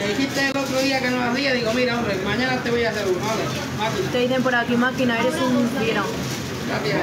me dijiste el otro día que no lo hacía, digo, mira, hombre, mañana te voy a hacer uno, vale, máquina. Te dicen por aquí, máquina, eres un fiera. Gracias.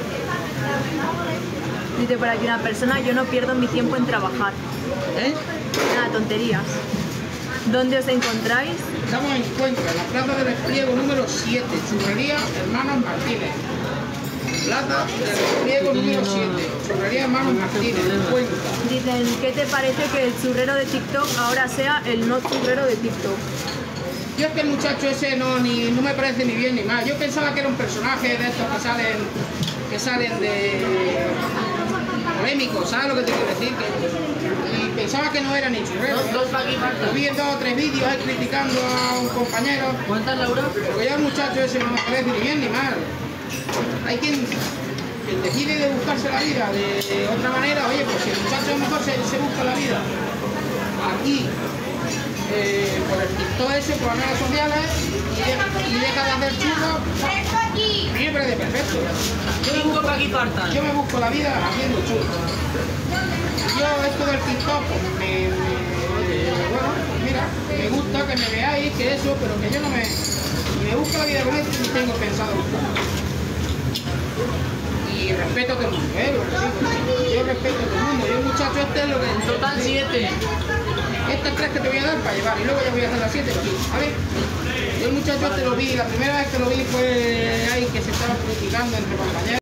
Dice por aquí una persona, yo no pierdo mi tiempo en trabajar. ¿Eh? Nada, tonterías. ¿Dónde os encontráis? Estamos en Cuenca, en la plaza del Despliego número 7, Churrería Hermanos Martínez. Plaza del Despliego número 7, Churrería Hermanos Martínez, en Cuenca. Dicen, ¿qué te parece que el churrero de TikTok ahora sea el no churrero de TikTok? Yo es que el muchacho ese no me parece ni bien ni mal. Yo pensaba que era un personaje de estos que salen de polémicos, ¿sabes lo que te quiero decir? Y pensaba que no era ni churrero. Lo vi en 2 o 3 vídeos ahí criticando a un compañero. ¿Cuántas, Laura? Pero ya el muchacho ese no me parece ni bien ni mal. Hay quien decide de buscarse la vida de otra manera. Oye, pues si el muchacho a lo mejor se busca la vida aquí, por el TikTok ese, por las redes sociales, y deja de hacer churros, a mí me parece perfecto. Yo me busco la vida haciendo churros. Yo esto del TikTok, pues, bueno, mira, me gusta que me veáis, que eso, pero que yo no me busco la vida con esto ni tengo pensado buscar. Y respeto a todo el mundo, yo respeto a todo el mundo. Yo el muchacho este es lo que... En total 7. Estas 3 que te voy a dar para llevar y luego ya voy a hacer las 7 aquí. A ver, yo el muchacho este lo vi, la primera vez que lo vi fue ahí que se estaba criticando entre compañeros.